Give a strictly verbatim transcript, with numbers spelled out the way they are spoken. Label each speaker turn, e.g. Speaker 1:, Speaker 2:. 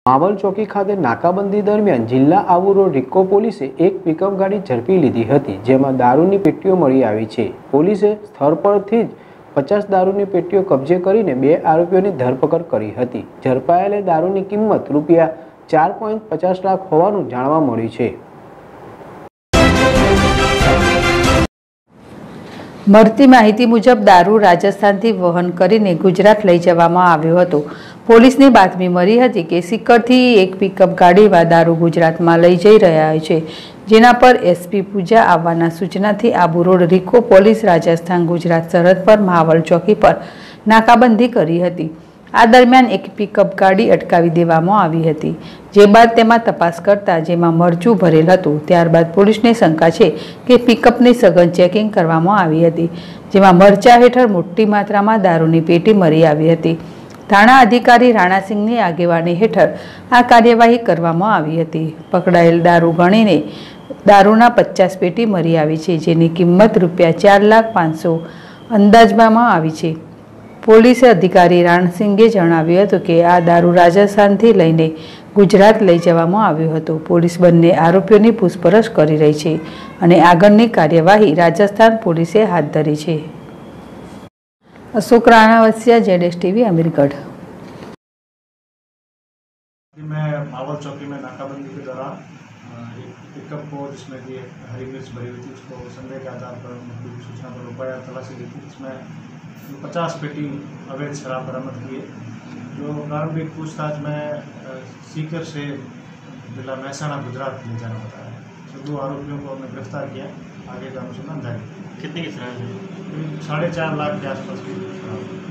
Speaker 1: मावल चौकी खाते नाकाबंदी दरमियान जिला आबू रोड रिको पोलीसे एक पिकअप गाड़ी झड़पी लीधी हती, जेमां दारूनी पेटीओ मળી આવી છે। પોલીસે સ્થળ પરથી જ पचास दारूनी पेटीओ कब्जे करीने बे आरोपीओनी धरपकड़ करी हती। झड़पाયેલી दारूनी किंमत रूपिया चार पॉइंट पचास लाख होવાનું જાણવા મળ્યું છે।
Speaker 2: મળતી માહિતી મુજબ દારૂ રાજસ્થાનથી વહન કરીને ગુજરાત લઈ જવામાં આવ્યો હતો। પોલીસને બાતમી મળી હતી કે સિક્કરથી એક પિકઅપ ગાડીમાં દારૂ ગુજરાતમાં લઈ જઈ રહ્યા છે, જેના પર એસપી પૂજા આવવાના સૂચનાથી આબુ રોડ રીકો પોલીસ રાજસ્થાન ગુજરાત સરહદ પર માવલ ચોકી પર નાકાબંધી કરી હતી। આ દરમિયાન એક પિકઅપ ગાડી અટકાવી દેવામાં આવી હતી, જે બાદ તેમાં તપાસ કરતા જેમાં મરચું ભરેલ હતું। ત્યારબાદ પોલીસને શંકા છે કે પિકઅપની સઘન ચેકિંગ કરવામાં આવી હતી, જેમાં મરચા હેઠળ મોટી માત્રામાં દારૂની પેટી મળી આવી હતી। થાણા અધિકારી રાણાસિંહની આગેવાની હેઠળ આ કાર્યવાહી કરવામાં આવી હતી। પકડાયેલ દારૂ ગણીને દારૂના પચાસ પેટી મળી આવી છે, જેની કિંમત રૂપિયા ચાર લાખ પાંચસો અંદાજવામાં આવી છે। પોલીસ અધિકારી રાણસિંગે જણાવ્યું હતું કે આ દારૂ રાજસ્થાનથી લઈને ગુજરાત લઈ જવામાં આવ્યો હતો। પોલીસ બંને આરોપીઓની પૂછપરછ કરી રહી છે અને આગળની કાર્યવાહી રાજસ્થાન પોલીસે હાથ ધરી છે। Ashok Ranavasiya, Z S TV, Amirgarh.
Speaker 3: मैं मावल चौकी में नाकाबंदी के दौरान एक पिकअप को जिसमें कि हरी मिर्च भरी हुई थी, उसको संदेह के आधार पर की सूचना पर रुपया तलाशी ली थी, जिसमें पचास पेटी अवैध शराब बरामद की है। जो प्रारंभिक पूछताछ में सीकर से जिला महसाणा गुजरात ले जाना बताया है। तो दो आरोपियों को हमने गिरफ्तार किया। आगे का अनुसंधान जारी।
Speaker 4: कितने की शराब है?
Speaker 3: साढ़े चार लाख के आसपास की शराब।